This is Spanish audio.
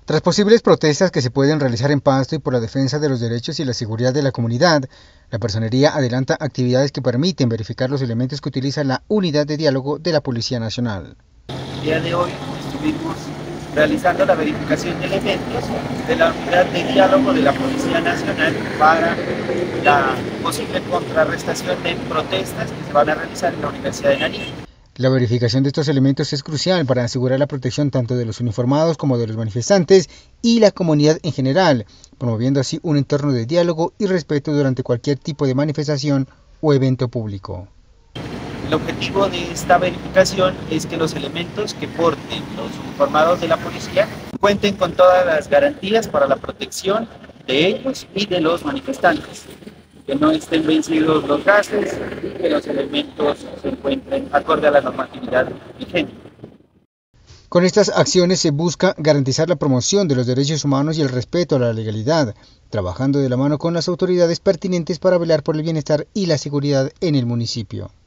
Tras posibles protestas que se pueden realizar en Pasto y por la defensa de los derechos y la seguridad de la comunidad, la Personería adelanta actividades que permiten verificar los elementos que utiliza la Unidad de Diálogo de la Policía Nacional. El día de hoy estuvimos realizando la verificación de elementos de la Unidad de Diálogo de la Policía Nacional para la posible contrarrestación de protestas que se van a realizar en la Universidad de Nariño. La verificación de estos elementos es crucial para asegurar la protección tanto de los uniformados como de los manifestantes y la comunidad en general, promoviendo así un entorno de diálogo y respeto durante cualquier tipo de manifestación o evento público. El objetivo de esta verificación es que los elementos que porten los uniformados de la policía cuenten con todas las garantías para la protección de ellos y de los manifestantes, que no estén vencidos los gases, que los elementos se encuentren acorde a la normatividad vigente. Con estas acciones se busca garantizar la promoción de los derechos humanos y el respeto a la legalidad, trabajando de la mano con las autoridades pertinentes para velar por el bienestar y la seguridad en el municipio.